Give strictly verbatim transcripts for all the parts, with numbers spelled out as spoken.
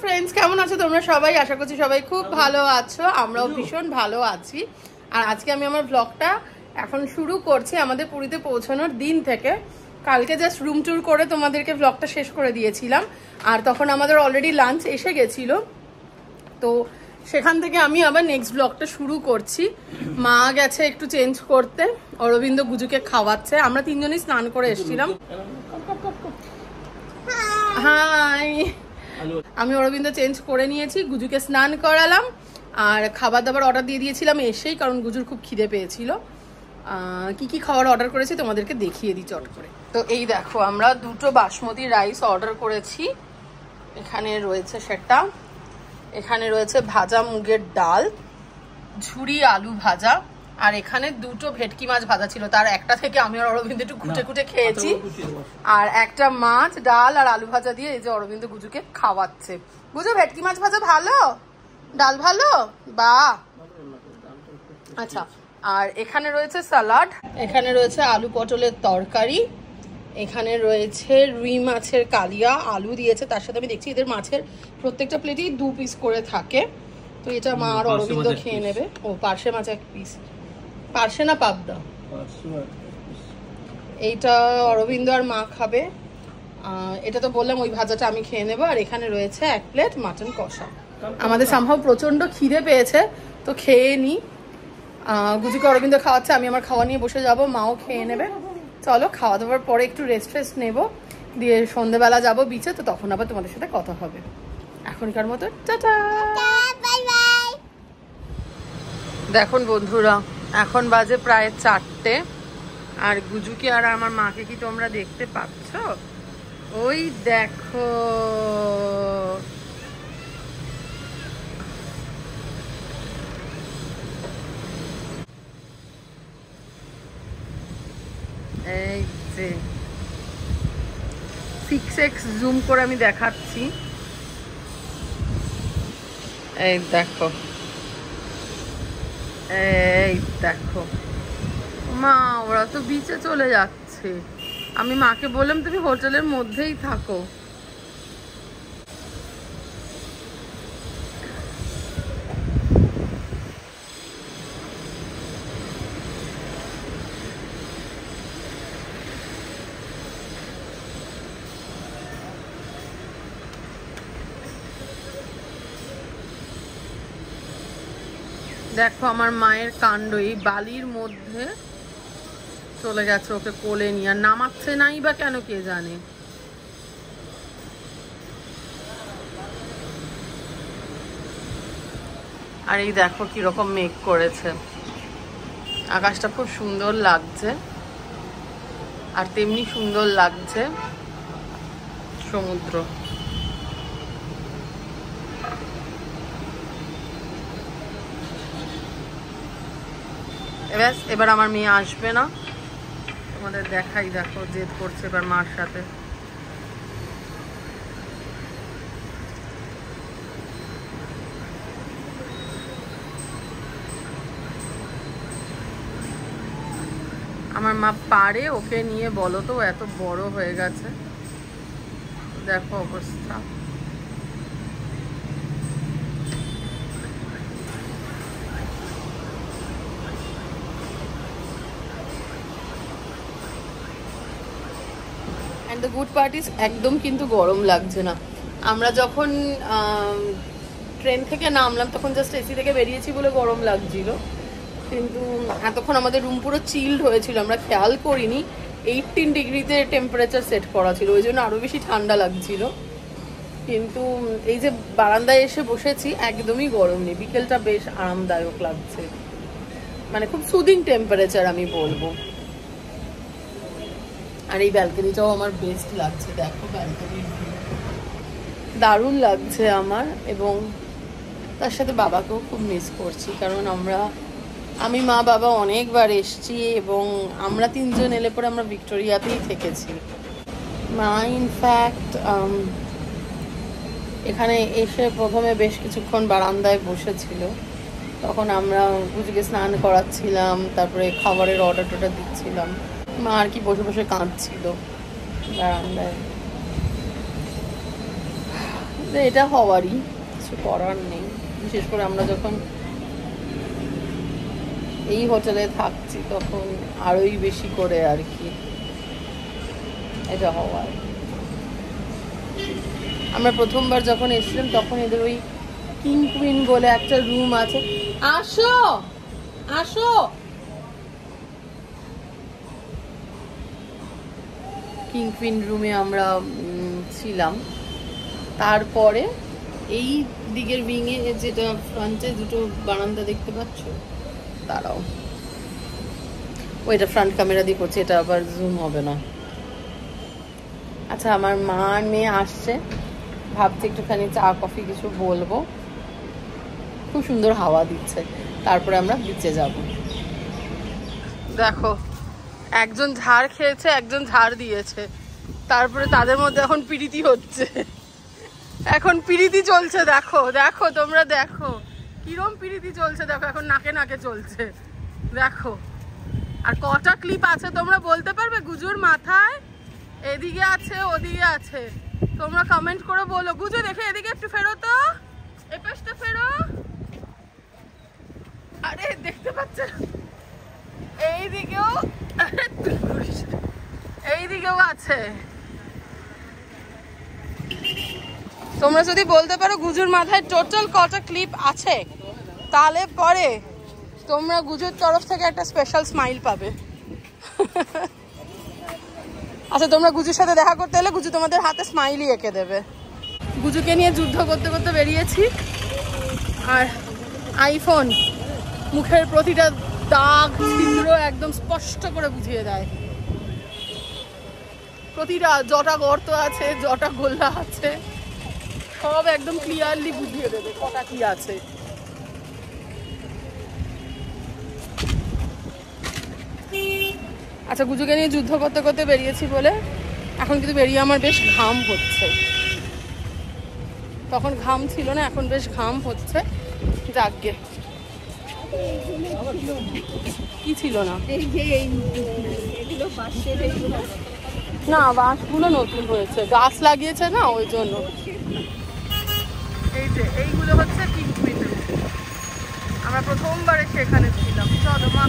Friends, কেমন আছো তোমরা সবাই? আশা করছি সবাই খুব ভালো আছো, আমরাও ভীষণ ভালো আছি। আর আজকে আমি আমার ব্লগটা এখন শুরু করছি আমাদের পুরীতে পৌঁছানোর দিন থেকে। কালকে জাস্ট রুম ট্যুর করে তোমাদেরকে ব্লগটা শেষ করে দিয়েছিলাম, আর তখন আমাদের অলরেডি লাঞ্চ এসে গেছিল। তো সেখান থেকে আমি আবার নেক্সট ব্লগটা শুরু করছি। মা গেছে একটু চেঞ্জ করতে, অরবিন্দ গুজুকে খাওয়াচ্ছে। আমরা তিনজনই স্নান করে এসেছিলাম। হাই, আমি অরবিন্দ চেঞ্জ করে নিয়েছি, গুজুকে স্নান করালাম আর খাবার দাবার অর্ডার দিয়ে দিয়েছিলাম এসেই, কারণ গুজুর খুব খিদে পেয়েছিল। কি কি খাবার অর্ডার করেছি তোমাদেরকে দেখিয়ে দিই চট করে। তো এই দেখো, আমরা দুটো বাসমতি রাইস অর্ডার করেছি। এখানে রয়েছে সেটা, এখানে রয়েছে ভাজা মুগের ডাল, ঝুরি আলু ভাজা, আর এখানে দুটো ভেটকি মাছ ভাজা ছিল, তার একটা থেকে আমি আর অরবিন্দ একটু খুঁটে খুঁটে খেয়েছি। আর একটা মাছ ডাল আর আলু ভাজা দিয়ে এই যে অরবিন্দ গুজুকে খাওয়াচ্ছে। গুজু, ভেটকি মাছ ভাজা ভালো, ডাল ভালো, বা আচ্ছা। আর এখানে রয়েছে সালাড, এখানে রয়েছে আলু পটলের তরকারি, এখানে রয়েছে রুই মাছের কালিয়া, আলু দিয়েছে তার সাথে। আমি দেখছি এদের মাছের প্রত্যেকটা প্লেটেই দু পিস করে থাকে। তো এটা মা আর অরবিন্দ খেয়ে নেবে। ও, পার্শে মাছ এক পিস, পার্শে না পাবদা, এইটা অরবিন্দ আর মা খাবে। এটা তো বললাম, ওই ভাজাটা আমি খেয়ে নেবো। আর এখানে রয়েছে এক প্লেট মাটন কষা। আমাদের সামহাও প্রচন্ড খিদে পেয়েছে, তো খেয়ে নি। গুজুকে অরবিন্দ খাওয়াচ্ছে, আমি আমার খাওয়া নিয়ে বসে যাব, মাও খেয়ে নেবে। চলো, খাওয়া দাওয়ার পরে একটু রেস্ট ফেস্ট নেবো, দিয়ে সন্ধ্যেবেলা যাবো বিচে, তো তখন আবার তোমাদের সাথে কথা হবে। এখনকার মতো টাটা, বাই বাই। দেখুন বন্ধুরা, এখন বাজে প্রায় চারটে, আর গুজুকে আর আমার মাকে কি তোমরা দেখতে পাচ্ছ? ওই দেখো, এই যে সিক্স এক্স জুম করে আমি দেখাচ্ছি, এই দেখো, এই দেখো মা, ওরা তো বিচে চলে যাচ্ছে। আমি মাকে বললাম তুমি হোটেলের মধ্যেই থাকো। দেখো আমার মায়ের কাণ্ড, এই বালির মধ্যে চলে গেছে ওকে কোলে নিয়ে, আর নামাচ্ছে নাই বা কেন কে জানে। আর এই দেখো কিরকম মেঘ করেছে, আকাশটা খুব সুন্দর লাগছে, আর তেমনি সুন্দর লাগছে সমুদ্র। এবার এবার আমার মেয়ে আসবে না, তোমাদের দেখাই। দেখো জেদ করছে এবার মার সাথে। আমার মা পারে ওকে নিয়ে, বলো তো, এত বড় হয়ে গেছে, দেখো অবস্থা। And the good part is, একদম কিন্তু গরম লাগছে না। আমরা যখন ট্রেন থেকে নামলাম তখন জাস্ট এসি থেকে বেরিয়েছি বলে গরম লাগছিল, কিন্তু এতক্ষণ আমাদের রুম পুরো চিল্ড হয়েছিল, আমরা খেয়াল করিনি। এইটিন ডিগ্রিতে টেম্পারেচার সেট করা ছিল, ওই জন্য আরও বেশি ঠান্ডা লাগছিল। কিন্তু এই যে বারান্দায় এসে বসেছি, একদমই গরম নেই, বিকেলটা বেশ আরামদায়ক লাগছে, মানে খুব সুদিং টেম্পারেচার আমি বলবো। আর এই ব্যালকনিটাও আমার বেস্ট লাগছে, দেখো ব্যালকনি দারুণ লাগছে আমার। এবং তার সাথে বাবাকেও খুব মিস করছি, কারণ আমরা আমি মা বাবা অনেকবার এসছি, এবং আমরা তিনজন এলে পরে আমরা ভিক্টোরিয়াতেই থেকেছি। মা ইনফ্যাক্ট এখানে এসে প্রথমে বেশ কিছুক্ষণ বারান্দায় বসেছিল, তখন আমরা গুজুকে স্নান করাচ্ছিলাম, তারপরে খাবারের অর্ডার টর্ডার দিচ্ছিলাম। মা আর কি বসে বসে কাঁদছিল বারান্দায়। এটা হওয়ারই, কিছু করার নেই। বিশেষ করে আমরা যখন এই হোটেলে থাকছি তখন আরোই বেশি করে আর কি এটা হওয়ার। আমরা প্রথমবার যখন এসেছিলাম তখন এদের ওই কিং কুইন বলে একটা রুম আছে। আসো আসো, কিং কুইন রুমে আমরা ছিলাম। তারপরে এই দিকের উইংয়ে যেটা ফ্রন্টে দুটো বারান্দা দেখতে পাচ্ছ, দাঁড়াও ওইটা ফ্রন্ট ক্যামেরা দিয়ে করছে, এটা আবার জুম হবে না। আচ্ছা, আমার মা আর মেয়ে আসছে, ভাবছি একটুখানি চা কফি কিছু বলবো। খুব সুন্দর হাওয়া দিচ্ছে, তারপরে আমরা বিচে যাব। দেখো, একজন ঝাড় খেয়েছে, একজন ঝাড় দিয়েছে, তারপরে তাদের মধ্যে এখন পিরিতি হচ্ছে। এখন পিরিতি চলছে, দেখো দেখো তোমরা দেখো কিরম পিরিতি চলছে, দেখো এখন নাকে নাকে চলছে, দেখো। আর কটা ক্লিপ আছে তোমরা বলতে পারবে গুজুর মাথায়? এদিকে আছে, ওদিকে আছে, তোমরা কমেন্ট করে বলো। গুজু দেখে এদিকে একটু ফেরো তো, এই পাশটা ফেরো। আরে দেখতে পাচ্ছ, এইদিকেও এইদিকেও আছে। তোমরা যদি বলতে পারো গুজুর মাথায় টোটাল কটা ক্লিপ আছে, তাহলে পরে তোমরা গুজুর তরফ থেকে একটা স্পেশাল স্মাইল পাবে। আচ্ছা, তোমরা গুজুর সাথে দেখা করতে এলে গুজু তোমাদের হাতে স্মাইলই এঁকে দেবে। গুজুকে নিয়ে যুদ্ধ করতে করতে বেরিয়েছি, আর আইফোন মুখের প্রতিটা দাগ ছিদ্র একদম স্পষ্ট করে বুঝিয়ে দেয়। প্রতিটা জটা গর্ত আছে, জটা গোল্লা আছে, সব একদম ক্লিয়ারলি বুঝিয়ে দেবে কটা কি আছে। আচ্ছা, গুজুকে নিয়ে যুদ্ধ করতে করতে বেরিয়েছি বলে এখন কিন্তু বেরিয়ে আমার বেশ ঘাম হচ্ছে। তখন ঘাম ছিল না, এখন বেশ ঘাম হচ্ছে। যাকগে, কি ছিল না? না, বাঁশগুলো নতুন হয়েছে, গাছ লাগিয়েছে না, ওই জন্য। এই যে এইগুলো হচ্ছে কিং কুইন রুম। আমরা প্রথমবার এসে এখানে ছিলাম। চলো মা।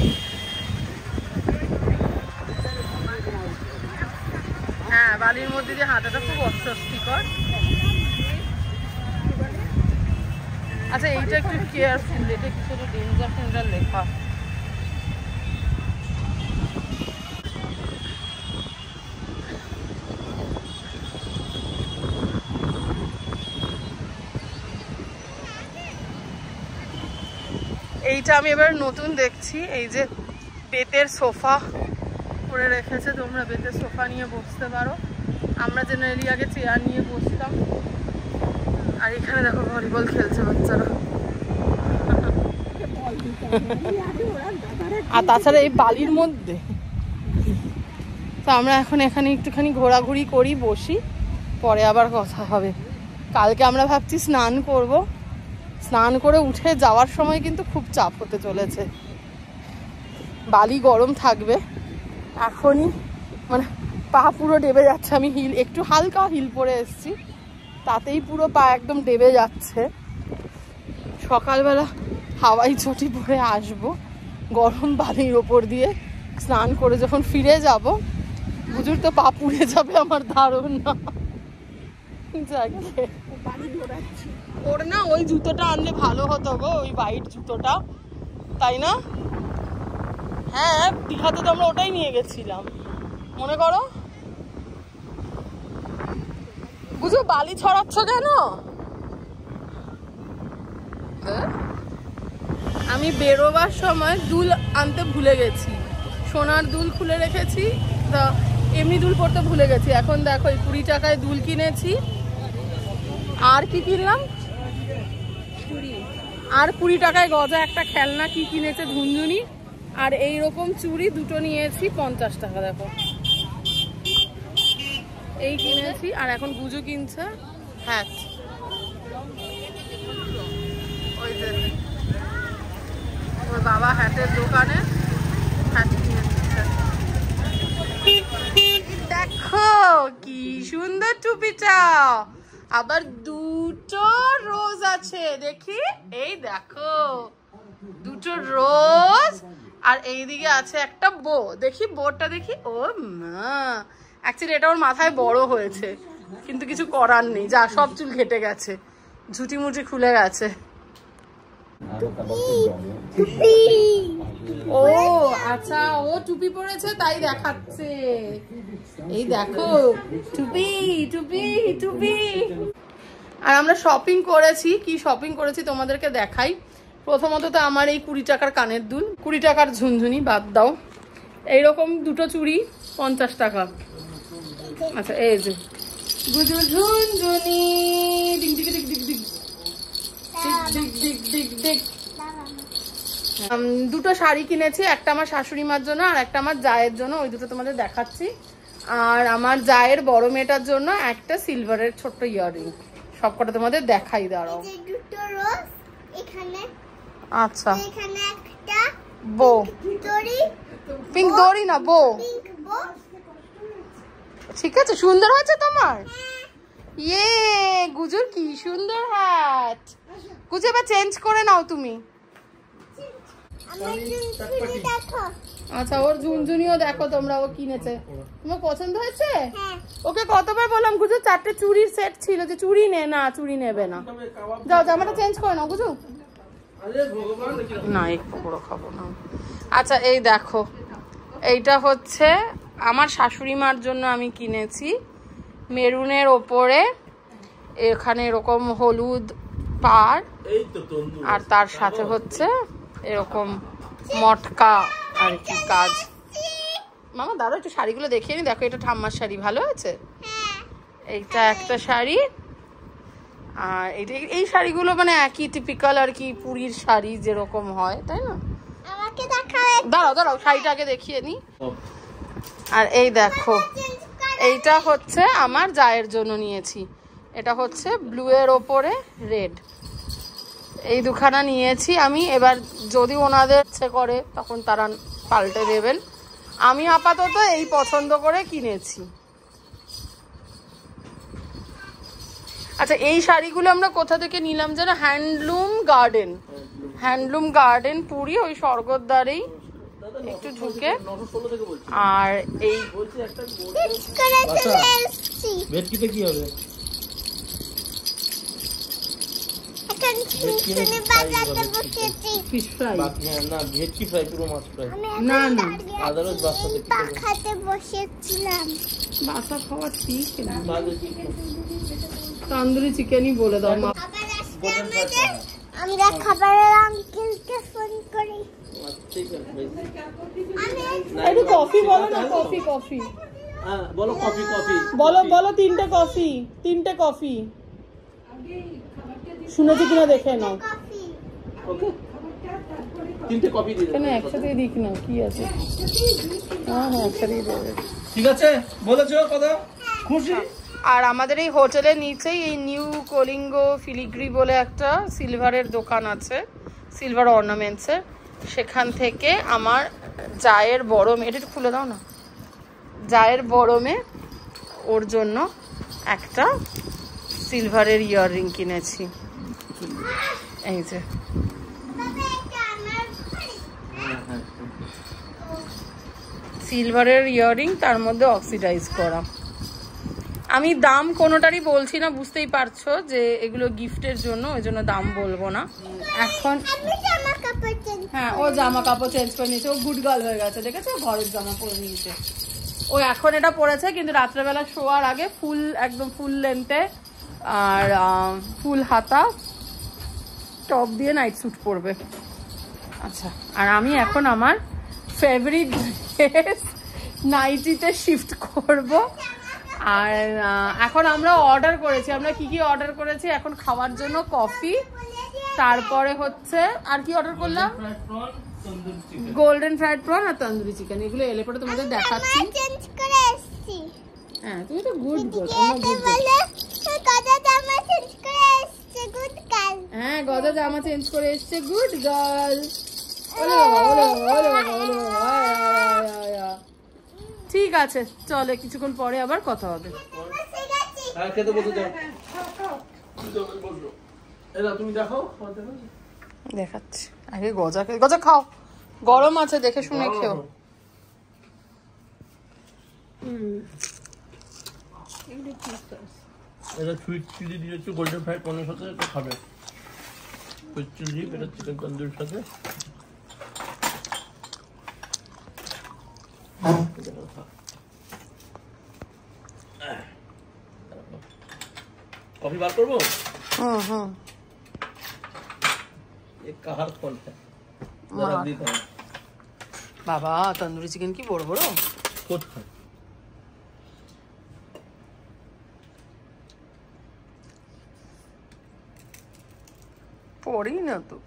হ্যাঁ, বালির মধ্যে দিয়ে হাঁটাটা খুব অস্বস্তিকর। আচ্ছা, এইটা একটু কেয়ারফুল, এটা কিছু ডেঞ্জার ফেঞ্জার লেখা। এইটা আমি এবার নতুন দেখছি, এই যে বেতের সোফা করে রেখেছে। তোমরা বেতের সোফা নিয়ে বসতে পারো। আমরা জেনারেলি আগে চেয়ার নিয়ে বসতাম। আর এখানে দেখো ভলিবল খেলছে বাচ্চারা। আর তাছাড়া এই বালির মধ্যে তো আমরা এখন এখানে একটুখানি ঘোরাঘুরি করি, বসি, পরে আবার কথা হবে। কালকে আমরা ভাবছি স্নান করব। স্নান করে উঠে যাওয়ার সময় কিন্তু খুব চাপ হতে চলেছে। বালি গরম থাকবে, এখনই মানে পা পুরো ডেবে যাচ্ছে। আমি হিল একটু হালকা হিল পরে এসেছি, তাতেই পুরো পা একদম ডেবে যাচ্ছে। সকালবেলা হাওয়াই চটি পরে আসবো, গরম বালির ওপর দিয়ে স্নান করে যখন ফিরে যাব, বুঝুর তো পা পুড়ে যাবে আমার ধারণা। যাকে ওর না ওই জুতোটা আনলে ভালো হতো গো, ওই হোয়াইট জুতোটা, তাই না? হ্যাঁ, দীঘাতে তো আমরা ওটাই নিয়ে গেছিলাম, মনে করো। বুঝো বালি ছড়াচ্ছ কেন? আমি বেরোবার সময় দুল আনতে ভুলে গেছি, সোনার দুল খুলে রেখেছি, তা এমনি দুল পরতে ভুলে গেছি। এখন দেখো এই কুড়ি টাকায় দুল কিনেছি। আর কি কিনলাম? আর কুড়ি টাকায় গজা একটা খেলনা কি কিনেছে ঝুনঝুনি, আর এইরকম চুড়ি দুটো নিয়েছি পঞ্চাশ টাকা। দেখো এই কিনেছি। আর এখন গুজু কিনছে হ্যাট। ওই যে ওর বাবা হ্যাটের দোকানে হ্যাট কিনেছে। দেখো কি সুন্দর টুপিটা, আবার দুটো রোজ আছে দেখি, এই দেখো দুটো রোজ, আর এইদিকে আছে একটা বো, দেখি বোটা দেখি। ও মা, অ্যাকচুয়ালি এটা ওর মাথায় বড় হয়েছে, কিন্তু কিছু করার নেই, যা সব চুল ঘেটে গেছে, ঝুটি মুটি খুলে গেছে। ও আচ্ছা, ও টুপি পরেছে তাই দেখাচ্ছে, এই দেখো টুপি টুপি টুপি। আর আমরা শপিং করেছি, কি শপিং করেছি তোমাদেরকে দেখাই। প্রথমত তো আমার এই কুড়ি টাকার কানের দুল, কুড়ি টাকার ঝুনঝুনি বাদ দাও, এইরকম দুটো চুড়ি পঞ্চাশ টাকা। আচ্ছা এই যে গুজু ঝুনঝুনি, ডিগ ডিগ ডিগ ডিগ ডিগ ডিগ ডিগ ডিগ ডিগ। দুটো শাড়ি কিনেছি, একটা আমার শাশুড়ি মার জন্য আর একটা আমার জায়ের জন্য, ওই দুটো তোমাদের দেখাচ্ছি। আর আমার জায়ের বড় মেয়েটার জন্য একটা সিলভারের ছোট্ট ইয়াররিং, সবকটা তোমাদের দেখাই, দাঁড়াও। আচ্ছা বো, পিঙ্ক দড়ি না বো, ঠিক আছে, সুন্দর হয়েছে তোমার। ইয়ে গুজুর কি সুন্দর হ্যাট, গুজু এবার চেঞ্জ করে নাও তুমি। আচ্ছা ওর ঝুনঝুনিও দেখো তোমরা, ও কিনেছে, তোমার পছন্দ হয়েছে? ওকে কতবার বললাম গুজু, চারটে চুড়ির সেট ছিল, যে চুড়ি নে, না চুড়ি নেবে না, যাও জামাটা চেঞ্জ করে নাও গুজু। না একটু বড় খাবো না। আচ্ছা এই দেখো, এইটা হচ্ছে আমার শাশুড়ি মার জন্য আমি কিনেছি, মেরুনের ওপরে এখানে এরকম হলুদ পাড়, আর তার সাথে হচ্ছে এরকম মটকা আর কি কাজ। মামা দাঁড়াও একটু শাড়িগুলো দেখিয়ে নি, দেখো এটা ঠাম্মার শাড়ি, ভালো হয়েছে। এইটা একটা শাড়ি, আর এইটা, এই শাড়িগুলো মানে একই টিপিক্যাল আর কি, পুরীর শাড়ি যেরকম হয়, তাই না? দাঁড়াও দাঁড়াও শাড়িটাকে দেখিয়ে নি। আর এই দেখো, এইটা হচ্ছে আমার জায়ের জন্য নিয়েছি, এটা হচ্ছে ব্লু এর ওপরে রেড, এই দুখানা নিয়েছি আমি। এবার যদি ওনাদের ইচ্ছে করে তখন তারা পাল্টে দেবেন, আমি আপাতত এই পছন্দ করে কিনেছি। আচ্ছা এই শাড়িগুলো আমরা কোথা থেকে নিলাম যেন, handloom garden, handloom garden Puri, ওই স্বর্গদ্বারেই একটু ঢুকে। আর এই কি হবে, ফিশ ফ্রাই না, ভেটকি ফ্রাই, পুরো মাছ ফ্রাই না, না আদারস বাসা খেতে বসেছিলাম, বাসা খাওয়া ঠিক না, তন্দুরি চিকেনই বলে দাও মা। আমরা খাবারের আঙ্কেলকে ফোন করি, একটু কফি বলো না, কফি কফি বলো, কফি কফি বলো, বলো তিনটে কফি, তিনটে কফি, শুনেছি কিনা দেখে নাও। তিনটে কফি দিয়ে কেন একসাথে দিক না, কি আছে? হ্যাঁ হ্যাঁ একসাথেই দেবে, ঠিক আছে বলেছো কথা, খুশি। আর আমাদের এই হোটেলের নিচেই এই নিউ কলিঙ্গ ফিলিগ্রি বলে একটা সিলভারের দোকান আছে, সিলভার অর্নামেন্টসের, সেখান থেকে আমার জায়ের বড় মেয়ে, এটা একটু খুলে দাও না, জায়ের বড় মেয়ে, ওর জন্য একটা সিলভারের ইয়াররিং কিনেছি, এই যে সিলভারের ইয়াররিং, তার মধ্যে অক্সিডাইজ করা। আমি দাম কোনোটারই বলছি না, বুঝতেই পারছো যে এগুলো গিফটের জন্য, ওই জন্য দাম বলবো না এখন। হ্যাঁ ও জামা কাপড় চেঞ্জ করে নিয়েছে, ও গুড গার্ল হয়ে গেছে, দেখেছো ঘরের জামা পরে নিয়েছে ও, এখন এটা পরেছে, কিন্তু রাত্রেবেলা শোয়ার আগে ফুল একদম ফুল লেন্থে আর ফুল হাতা টপ দিয়ে নাইট স্যুট পরবে। আচ্ছা আর আমি এখন আমার ফেভারিট ড্রেস নাইটিতে শিফট করব। আর এখন আমরা অর্ডার করেছি, আমরা কি কি অর্ডার করেছি, এখন খাওয়ার জন্য কফি, তারপরে হচ্ছে আর কি অর্ডার করলাম, গোল্ডেন ফ্রাইড প্রন আর তন্দুরি চিকেন, এগুলো এলে পরে তোমাদের দেখাচ্ছি। হ্যাঁ তুমি তো গুড গার্ল, হ্যাঁ গজা জামা চেঞ্জ করে এসছে, গুড গার্ল। ঠিক আছে চলে, কিছুক্ষণ পরে আবার কথা হবে। তুমি দেখো, দেখাচ্ছি আগে গজা গজা খাও, গরম আছে দেখে শুনে খেও। এটা সুইট চিলি দিয়েছি গোল্ডেন ফ্রাই পনের সাথে, এটা খাবে সুইট চিলি, এটা চিকেন তন্দুরির সাথে। कॉफी बात करबो হুম হুম एक कहर फल है जरा दी था बाबा तंदूरी चिकन की बड़ बड़ खुद खा पड़ी ना तो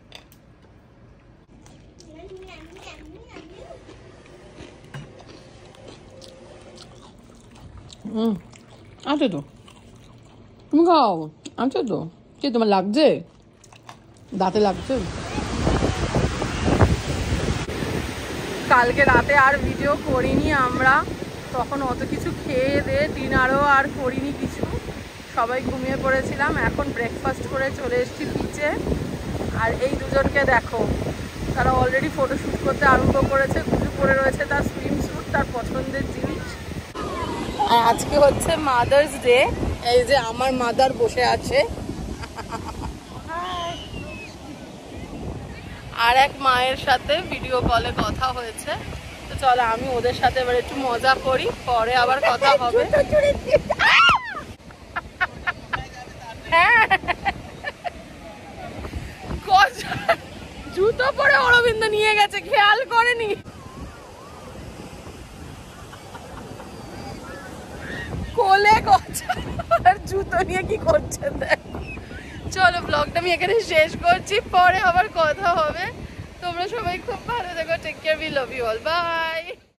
हम्म आते तो তুমি খাও, আনছো তো? কি তোমার লাগছে, দাঁতে লাগছে? কালকে রাতে আর ভিডিও করিনি আমরা, তখন অত কিছু খেয়ে দিয়ে ডিনারও আর করিনি কিছু, সবাই ঘুমিয়ে পড়েছিলাম। এখন ব্রেকফাস্ট করে চলে এসেছি বিচে। আর এই দুজনকে দেখো, তারা অলরেডি ফটোশ্যুট করতে আরম্ভ করেছে। গুজু পরে রয়েছে তার সুইম স্যুট, তার পছন্দের জিনিস। আর আজকে হচ্ছে মাদার্স ডে। এই যে আমার মাদার বসে আছে, আর এক মায়ের সাথে ভিডিও কলে কথা হয়েছে। তো চলো আমি ওদের সাথে এবার একটু মজা করি, পরে আবার কথা হবে। জুতো পরে অরবিন্দ নিয়ে গেছে, খেয়াল করেনি। কোলে আর জুতো নিয়ে কি করছে দেখো। চলো ব্লগটা আমি এখানে শেষ করছি, পরে আবার কথা হবে। তোমরা সবাই খুব ভালো থেকো, take care, we love you all, by.